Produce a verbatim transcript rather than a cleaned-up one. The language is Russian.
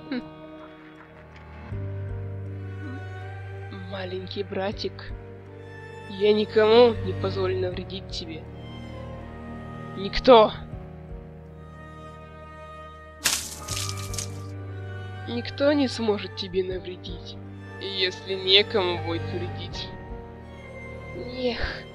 Хм. Маленький братик, я никому не позволю навредить тебе. Никто. Никто не сможет тебе навредить, если некому будет вредить. Эх.